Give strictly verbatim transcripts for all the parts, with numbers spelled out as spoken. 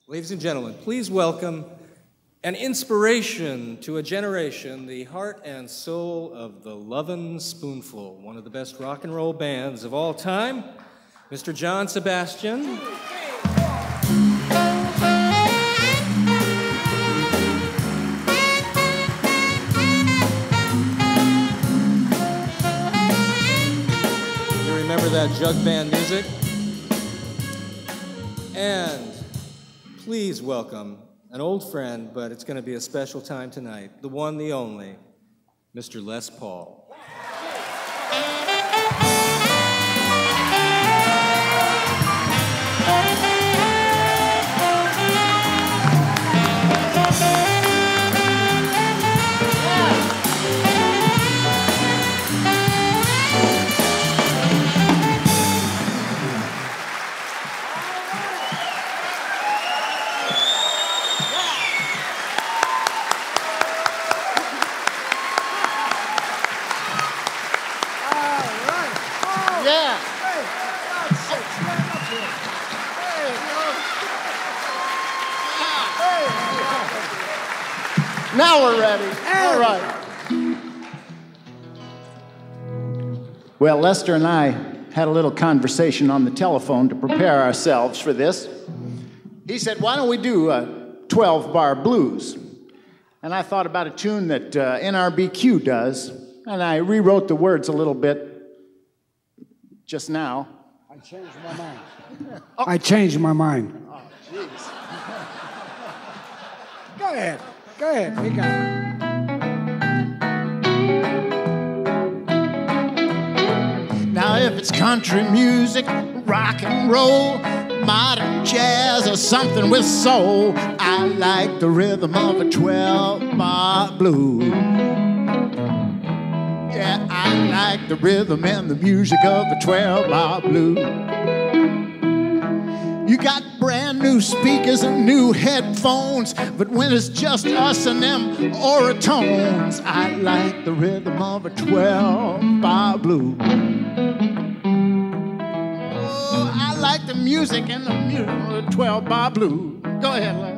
Ladies and gentlemen, please welcome an inspiration to a generation, the heart and soul of the Lovin' Spoonful, one of the best rock and roll bands of all time, Mister John Sebastian. You remember that jug band music? And please welcome an old friend, but it's going to be a special time tonight, the one, the only, Mister Les Paul. Now we're ready. All right. Well, Lester and I had a little conversation on the telephone to prepare ourselves for this. He said, why don't we do a twelve-bar blues? And I thought about a tune that uh, N R B Q does, and I rewrote the words a little bit just now. I changed my mind. Oh. I changed my mind. Oh, jeez. Go ahead. Go ahead, we got it. Now, if it's country music, rock and roll, modern jazz, or something with soul, I like the rhythm of a twelve-bar blues. Yeah, I like the rhythm and the music of a twelve-bar blues. You got brand new speakers and new headphones, but when it's just us and them oratones, I like the rhythm of a twelve-bar blues. Oh, I like the music and the music of a twelve-bar blues. Go ahead, Les.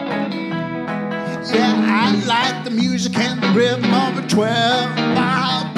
Yeah, I like the music and the rhythm of a twelve-bar